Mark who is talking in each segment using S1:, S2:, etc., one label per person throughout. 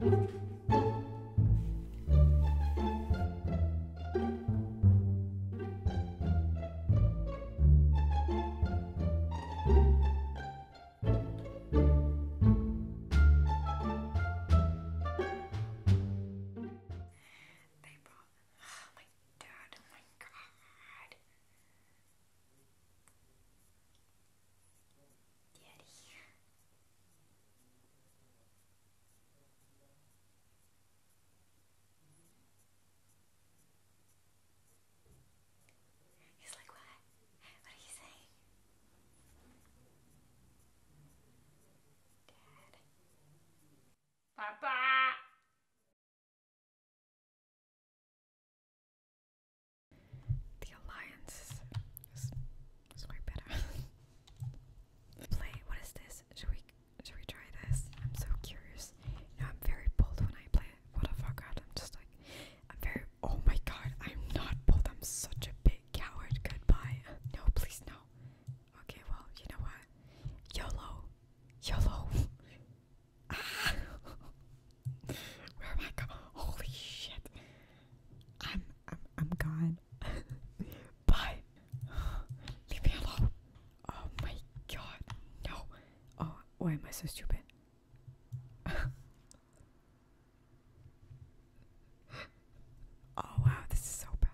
S1: He's like, what? What are you saying? Dad. Papa! The Alliance is way better. Play, what is this? Should we try this? I'm so curious. You know, I'm very bold when I play World of Warcraft. I'm just like, oh my god, I'm not bold. I'm such a big coward. Goodbye. No, please no. Okay, well, you know what? YOLO. YOLO. Ah. Where am I going? Holy shit. I'm gone. Bye. Leave me alone. Oh my god. No. Oh, why am I so stupid? Oh wow, this is so bad.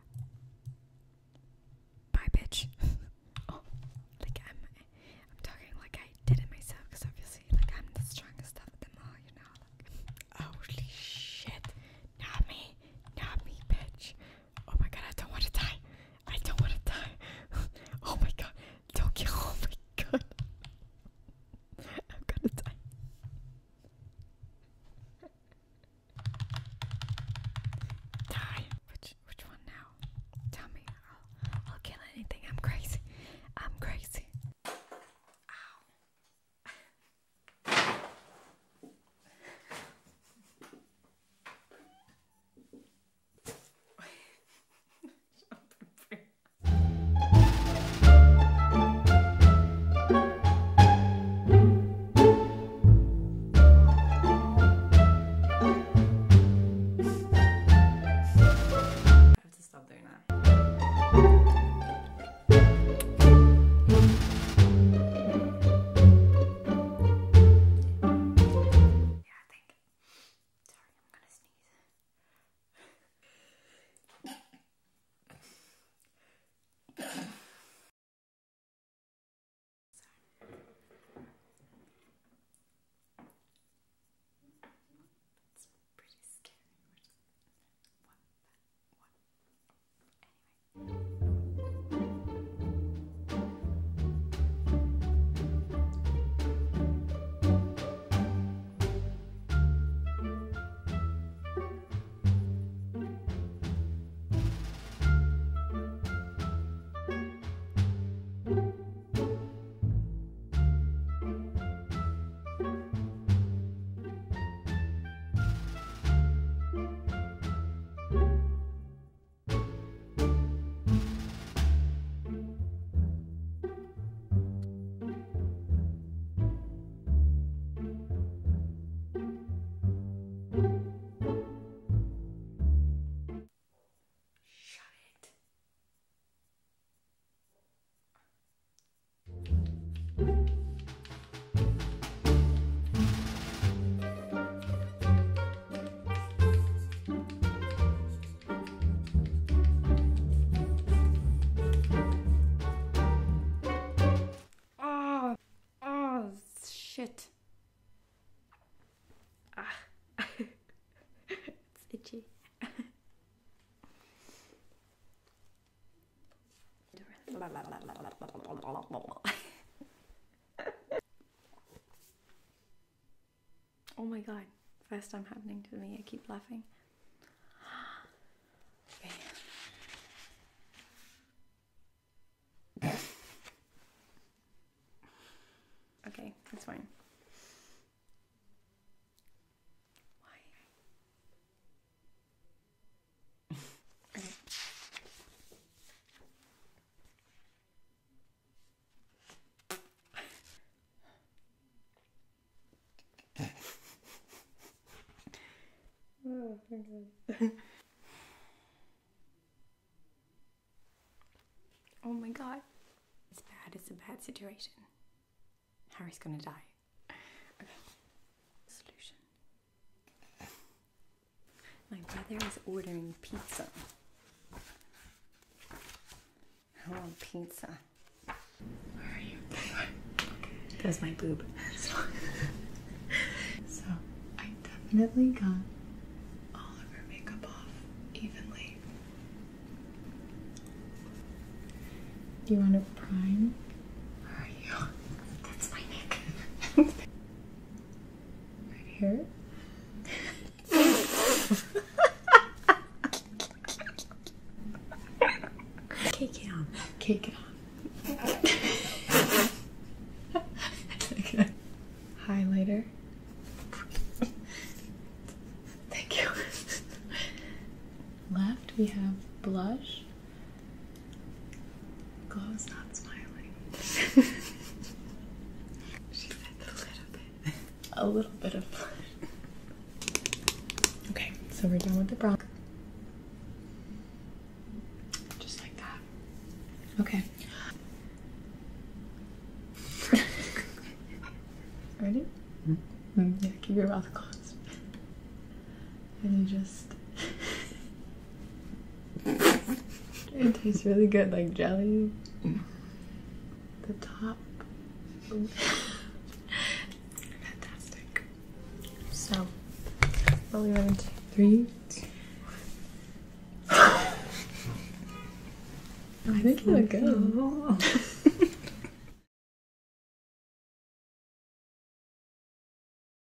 S1: Bye, bitch. Oh, like I'm talking like I did it myself, because obviously, like, I'm the strongest of them all, you know. Like, holy shit! Not me, bitch. Oh my god, I don't want to die. I don't want to die. Oh my god, don't kill. Oh my god, I'm gonna die. Die. Which one now? Tell me. I'll kill anything. I'm crazy. I'm crazy. Ow. I have to stop doing that. Yeah, I think. Sorry, I'm gonna sneeze. It's pretty scary. Shut it. Oh, shit. Ah. It's itchy. Oh my god, first time happening to me. I keep laughing. Okay. Okay, that's fine. Why? Okay. Oh my god. It's bad. It's a bad situation. Harry's gonna die. Okay. Solution. My brother is ordering pizza. I want pizza. Where are you? There's my boob.
S2: So, I definitely got all of her makeup off evenly. Do you want to prime? Where are you? That's my neck. Right here.
S1: Cake it on.
S2: Cake it on. Highlighter. Thank you. Left we have blush. Glow's not smiling. She said a little bit. A little bit of blush. Okay, so we're done with the brown. Just like that. Okay. Ready? Yeah, keep your mouth closed. And you just... It tastes really good, like jelly. The top. Fantastic. So, what we went to 3, 2. I think you look good.